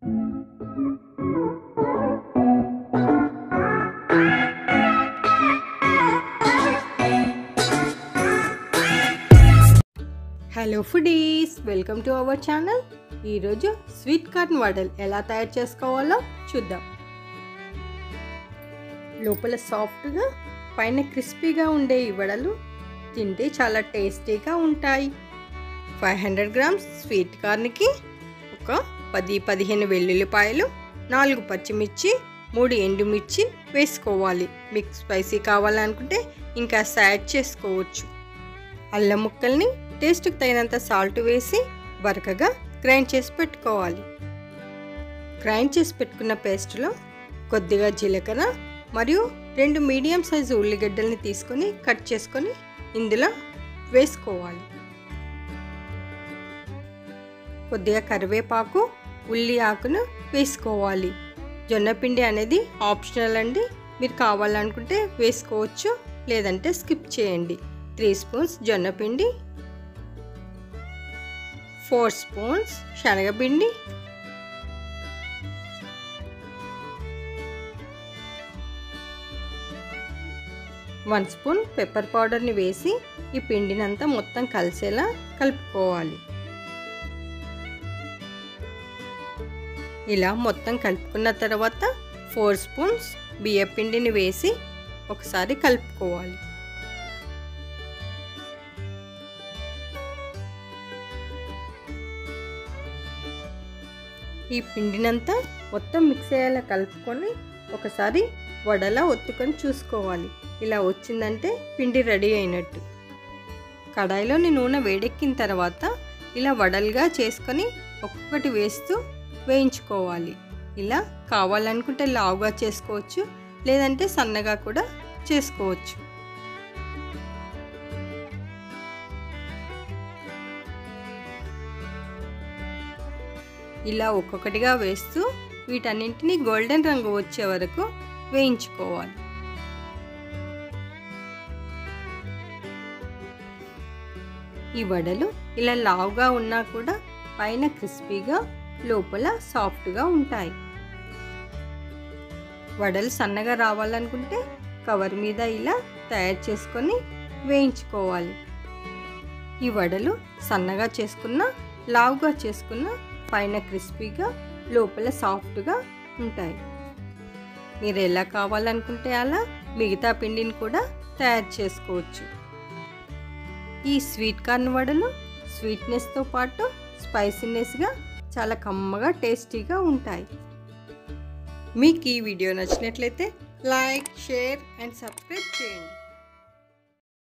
Hello foodies, welcome to our channel. ఈరోజు sweet corn వడలు ఎలా తయారు చేసుకోవాలో చూద్దాం. లోపల సాఫ్ట్గా పైన క్రిస్పీగా ఉండే ఈ వడలు తింటే చాలా టేస్టీగా ఉంటాయి. 500 గ్రామ్స్ స్వీట్ కార్న్కి ఒక 10-15 వెల్లుల్లిపాయలు, 4 పచ్చిమిర్చి, 3 ఎండుమిర్చి వేసుకోవాలి. మీకు స్పైసీ కావాలనుకుంటే ఇంకా యాడ్ చేసుకోవచ్చు. అల్లం ముక్కల్ని టేస్ట్కి తగినంత సాల్ట్ వేసి బరకగా గ్రైండ్ చేసి పెట్టుకోవాలి. గ్రైండ్ చేసి పెట్టుకున్న పేస్ట్లో కొద్దిగా జీలకర్ర మరియు 2 మీడియం సైజు ఉల్లిగడ్డల్ని తీసుకొని కట్ చేసుకొని ఇందులో వేసుకోవాలి. కొద్దిగా కరివేపాకు, ఉల్లి ఆకును వేసుకోవాలి. జొన్నపిండి అనేది ఆప్షనల్ అండి, మీరు కావాలనుకుంటే వేసుకోవచ్చు, లేదంటే స్కిప్ చేయండి. 3 స్పూన్స్ జొన్నపిండి, 4 స్పూన్స్ శనగపిండి, 1 స్పూన్ పెప్పర్ పౌడర్ని వేసి ఈ పిండినంతా మొత్తం కలిసేలా కలుపుకోవాలి. ఇలా మొత్తం కలుపుకున్న తర్వాత 4 స్పూన్స్ బియ్యపిండిని వేసి ఒకసారి కలుపుకోవాలి. ఈ పిండినంతా మొత్తం మిక్స్ అయ్యేలా కలుపుకొని ఒకసారి వడలా ఒత్తుకొని చూసుకోవాలి. ఇలా వచ్చిందంటే పిండి రెడీ అయినట్టు. కడాయిలోని నూనె వేడెక్కిన తర్వాత ఇలా వడలుగా చేసుకొని ఒక్కొక్కటి వేస్తూ వేయించుకోవాలి. ఇలా కావాలనుకుంటే లావుగా చేసుకోవచ్చు, లేదంటే సన్నగా కూడా చేసుకోవచ్చు. ఇలా ఒక్కొక్కటిగా వేస్తూ వీటన్నింటినీ గోల్డెన్ రంగు వచ్చే వరకు వేయించుకోవాలి. ఈ వడలు ఇలా లావుగా ఉన్నా కూడా పైన క్రిస్పీగా, లోపల సాఫ్ట్గా ఉంటాయి. వడలు సన్నగా రావాలనుకుంటే కవర్ మీద ఇలా తయారు చేసుకొని వేయించుకోవాలి. ఈ వడలు సన్నగా చేసుకున్న, లావుగా చేసుకున్న పైన క్రిస్పీగా, లోపల సాఫ్ట్గా ఉంటాయి. మీరు ఎలా కావాలనుకుంటే అలా మిగతా పిండిని కూడా తయారు చేసుకోవచ్చు. ఈ స్వీట్ కార్న్ వడలు స్వీట్నెస్తో పాటు స్పైసీనెస్గా చాలా కమ్మగా టేస్టీగా ఉంటాయి. మీకు ఈ వీడియో నచ్చినట్లయితే లైక్, షేర్ అండ్ సబ్స్క్రైబ్ చేయండి.